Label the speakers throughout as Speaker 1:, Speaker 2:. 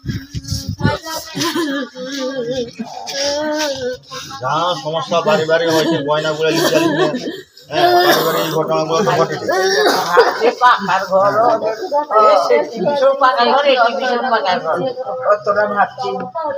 Speaker 1: যা সমস্যা বাড়ি বাড়ি হয়েছে গয়নাগুলো এই ঘটনাগুলো তো ঘটে।
Speaker 2: তোরা ভাবছি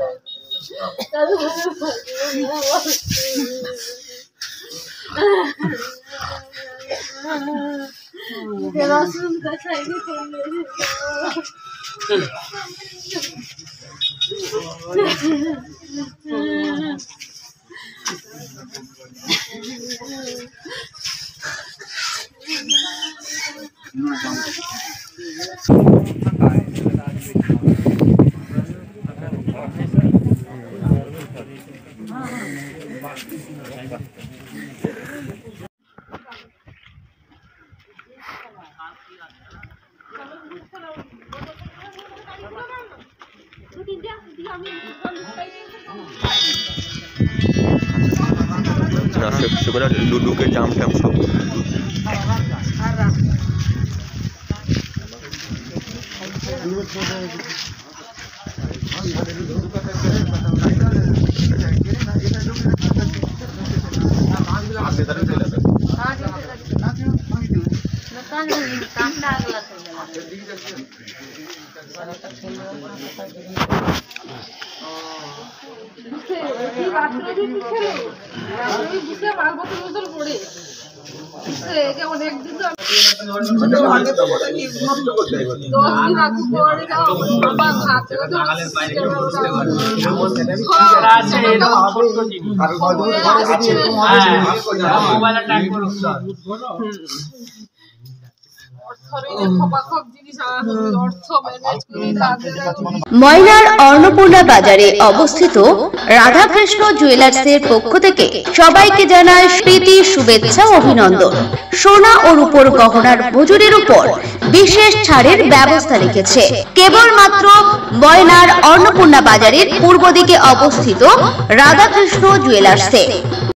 Speaker 3: लूडो के जाम टाइम सब
Speaker 4: ময়নার অন্নপূর্ণা বাজারে অবস্থিত রাধাকৃষ্ণ জুয়েলার্সের পক্ষ থেকে সবাইকে জানায় প্রীতি শুভেচ্ছা অভিনন্দন। সোনা ও রূপোর গহনার মজুরির উপর বিশেষ ছাড়ের ব্যবস্থা রেখেছে কেবলমাত্র ময়নার অন্নপূর্ণা বাজারের পূর্ব দিকে অবস্থিত রাধাকৃষ্ণ জুয়েলার্সে।